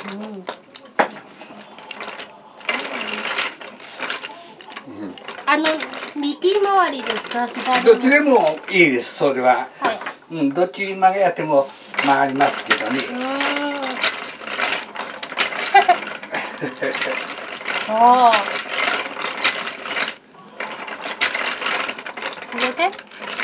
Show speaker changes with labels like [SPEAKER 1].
[SPEAKER 1] 右回りですか、左？
[SPEAKER 2] どっちでもいいです、それは。
[SPEAKER 1] はい。
[SPEAKER 2] どっち曲げやっても回りますけどね。
[SPEAKER 1] おお。これで？